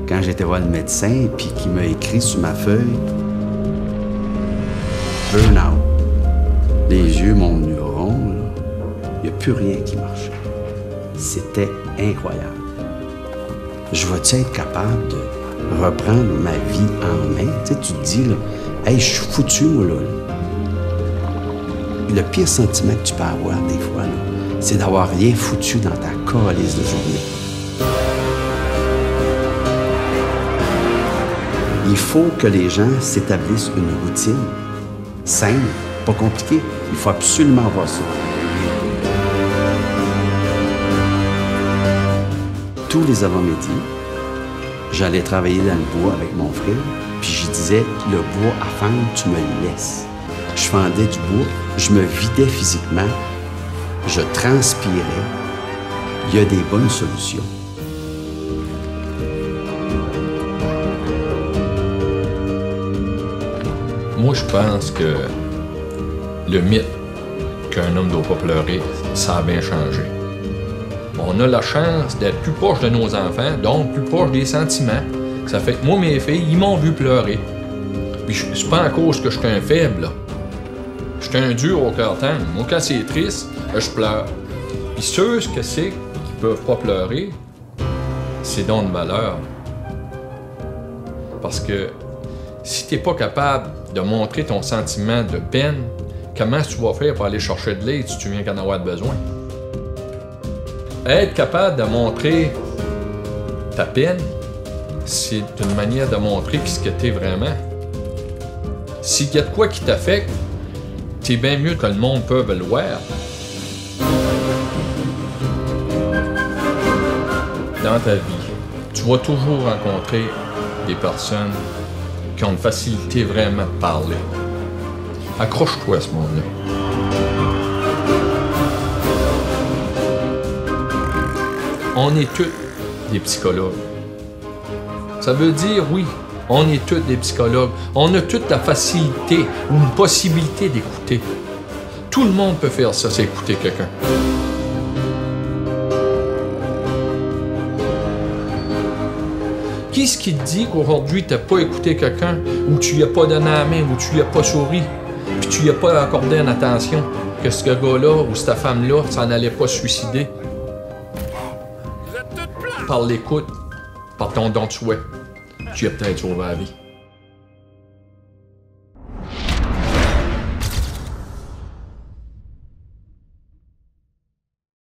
quand j'étais voir le médecin, puis qu'il m'a écrit sur ma feuille « Burn-out ». Les yeux m'ont venu rond, là. Il n'y a plus rien qui marchait. C'était incroyable. Je vais-tu être capable de reprendre ma vie en main? Tu sais, tu te dis, là, « Hey, je suis foutu, moi, là. » Le pire sentiment que tu peux avoir, des fois, là, c'est d'avoir rien foutu dans ta calisse de journée. Il faut que les gens s'établissent une routine simple, pas compliquée. Il faut absolument avoir ça. Tous les avant-midi, j'allais travailler dans le bois avec mon frère, puis je disais, le bois à fendre, tu me le laisses. Je fendais du bois, je me vidais physiquement, je transpirais. Il y a des bonnes solutions. Moi, je pense que le mythe qu'un homme ne doit pas pleurer, ça a bien changé. On a la chance d'être plus proche de nos enfants, donc plus proche des sentiments. Ça fait que moi, mes filles, ils m'ont vu pleurer. Puis c'est pas en cause que je suis un faible, là. Je suis un dur au cœur tendre. Moi, quand c'est triste, je pleure. Puis ceux que c'est qui peuvent pas pleurer, c'est donc de malheur. Parce que si t'es pas capable de montrer ton sentiment de peine, comment tu vas faire pour aller chercher de l'aide si tu viens qu'en avoir besoin? Être capable de montrer ta peine, c'est une manière de montrer ce que t'es vraiment. S'il y a de quoi qui t'affecte, c'est bien mieux que le monde peut le voir. Dans ta vie, tu vas toujours rencontrer des personnes qui ont une facilité vraiment de parler. Accroche-toi à ce monde-là. On est tous des psychologues. Ça veut dire, oui, on est tous des psychologues. On a toute la facilité ou une possibilité d'écouter. Tout le monde peut faire ça, c'est écouter quelqu'un. Qui est-ce qui te dit qu'aujourd'hui, tu n'as pas écouté quelqu'un, ou tu lui as pas donné la main, ou tu lui as pas souri, puis tu lui as pas accordé une attention, que ce gars-là ou cette femme-là s'en allait pas se suicider? Par l'écoute, par ton don de souhait, tu as peut-être sauvé la vie.